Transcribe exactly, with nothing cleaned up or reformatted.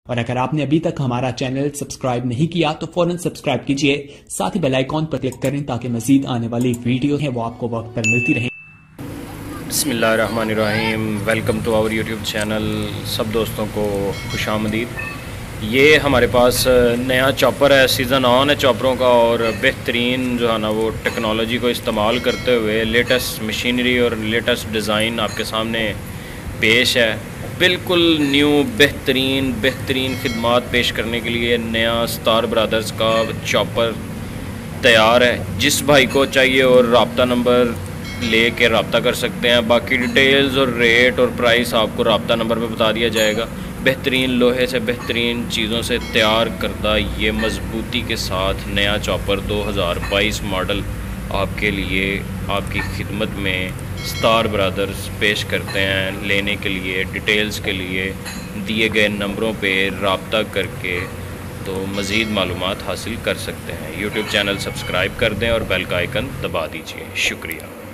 اور اگر آپ نے ابھی تک ہمارا چینل سبسکرائب نہیں کیا تو فوراً سبسکرائب کیجئے، ساتھ ہی بیل آئیکن پر کلک کریں تاکہ مزید آنے والی ویڈیو ہیں وہ آپ کو وقت پر ملتی رہیں۔ بسم اللہ الرحمن الرحیم، welcome to our YouTube channel. سب دوستوں کو خوش آمدید۔ یہ ہمارے پاس نیا چاپر ہے، سیزن آن ہے چاپروں کا، اور بہترین جو ہے نا وہ ٹیکنالوجی کو استعمال کرتے ہوئے لیٹسٹ مشینری اور لیٹسٹ ڈیزائن آپ کے سامنے پیش ہے۔ بالکل نیو بہترین بہترین خدمات پیش کرنے کے لیے نیا سٹار برادرز کا چاپر تیار ہے۔ جس بھائی کو چاہیے اور رابطہ نمبر لے کے رابطہ کر سکتے ہیں۔ باقی ڈیٹیلز اور ریٹ اور پرائس آپ کو رابطہ نمبر پہ بتا دیا جائے گا۔ بہترین لوہے سے بہترین چیزوں سے تیار کردہ یہ مضبوطی کے ساتھ نیا چاپر دو ہزار بائیس ماڈل آپ کے لیے آپ کی خدمت میں سٹار برادرز پیش کرتے ہیں۔ لینے کے لیے ڈیٹیلز کے لیے دیے گئے نمبروں پہ رابطہ کر کے تو مزید معلومات حاصل کر سکتے ہیں۔ یوٹیوب چینل سبسکرائب کر دیں اور بیل کا آئیکن دبا دیجیے۔ شکریہ۔